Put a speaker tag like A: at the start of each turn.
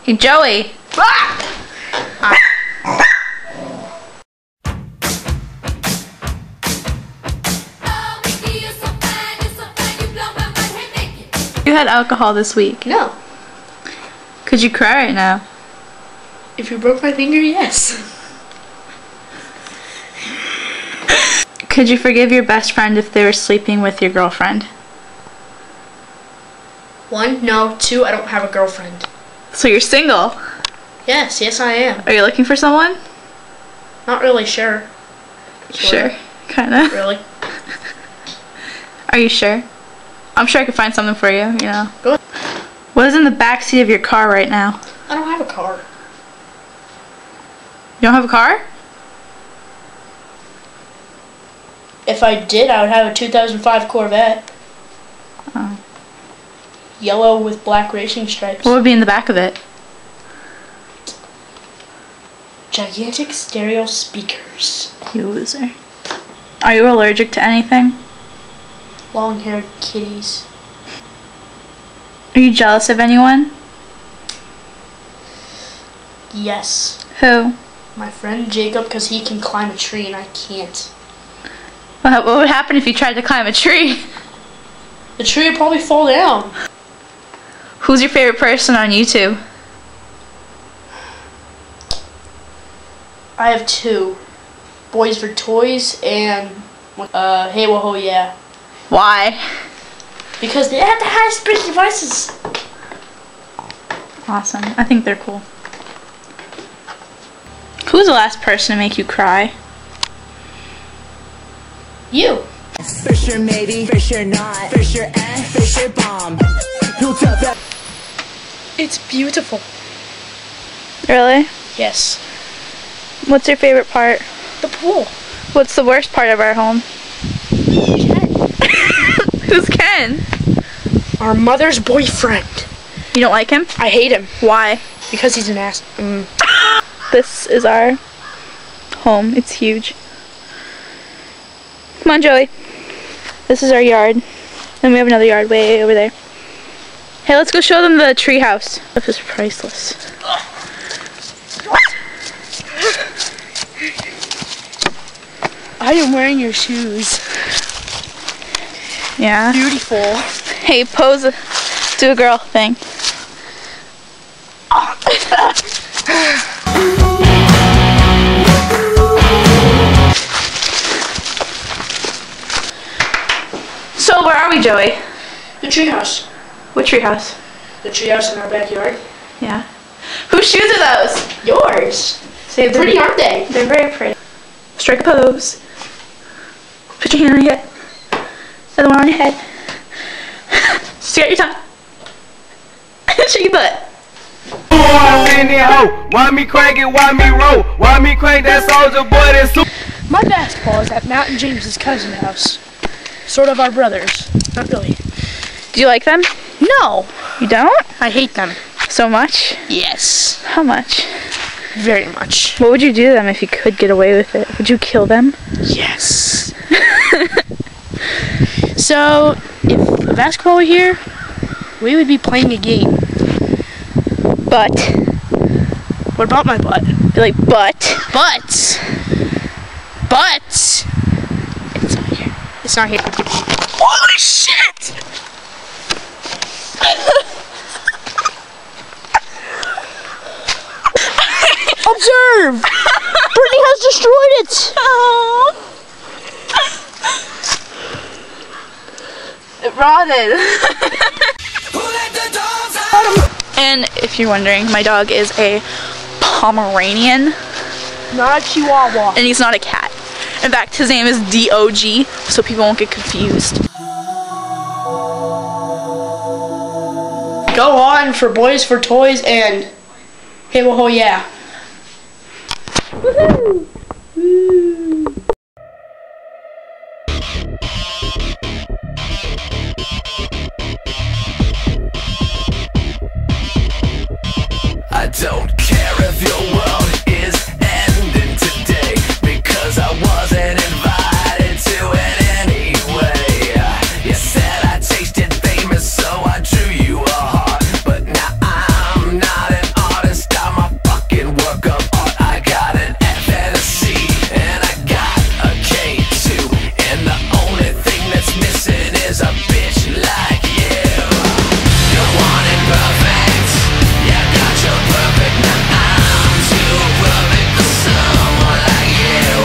A: Hey, Joey. You had alcohol this week.
B: No.
A: Could you cry right now?
B: If you broke my finger, yes.
A: Could you forgive your best friend if they were sleeping with your girlfriend?
B: 1, no. 2, I don't have a girlfriend.
A: So you're single?
B: Yes, I am.
A: Are you looking for someone?
B: Not really sure.
A: Sure. Kinda.
B: Really?
A: Are you sure? I'm sure I could find something for you, you know.
B: Go ahead.
A: What is in the back seat of your car right now?
B: I don't have a car.
A: You don't have a car?
B: If I did, I would have a 2005 Corvette.
A: Oh.
B: Yellow with black racing stripes.
A: What would be in the back of it?
B: Gigantic stereo speakers.
A: You loser. Are you allergic to anything?
B: Long-haired kitties.
A: Are you jealous of anyone?
B: Yes.
A: Who?
B: My friend Jacob, because he can climb a tree and I can't.
A: What would happen if you tried to climb a tree?
B: The tree would probably fall down.
A: Who's your favorite person on YouTube?
B: I have 2. Boys for Toys and Hey Whoa Yeah.
A: Why?
B: Because they have the highest speed devices.
A: Awesome. I think they're cool. Who's the last person to make you cry?
B: You.
C: Fisher maybe, Fisher not, Fisher and Fisher bomb.
B: It's beautiful.
A: Really?
B: Yes.
A: What's your favorite part?
B: The pool.
A: What's the worst part of our home? Who's Ken?
B: Our mother's boyfriend.
A: You don't like him?
B: I hate him.
A: Why?
B: Because he's an ass.
A: This is our home. It's huge. Come on, Joey. This is our yard. And we have another yard way over there. Hey, let's go show them the tree house. This is priceless.
B: I am wearing your shoes.
A: Yeah.
B: Beautiful.
A: Hey, pose. Do a girl thing. So where are we, Joey?
B: The treehouse.
A: What tree house?
B: The treehouse in our backyard.
A: Yeah. Whose shoes are those?
B: Yours.
A: They're
B: Pretty, aren't they?
A: They're very pretty. Strike a pose. Put your hand on your head. Other one on your head. Stick out your tongue. Shake your butt.
D: Why me crank it? Why me roll? Why me crank that soldier boy? That's super.
B: My basketball is at Matt and James's cousin's house. Sort of our brothers. Not really.
A: Do you like them?
B: No.
A: You don't?
B: I hate them.
A: So much?
B: Yes.
A: How much?
B: Very much.
A: What would you do to them if you could get away with it? Would you kill them?
B: Yes. So, if basketball were here, we would be playing a game.
A: But.
B: What about my butt?
A: Be like, but.
B: But. It's not here. It's not here. Holy shit! Observe! Brittany has destroyed it!
A: It rotted. And if you're wondering, my dog is a Pomeranian.
B: Not a Chihuahua.
A: And he's not a cat. In fact, his name is DOG, so people won't get confused.
B: Go on for Boys for Toys and Hey Whoa Yeah. Woohoo! Woo!
D: I don't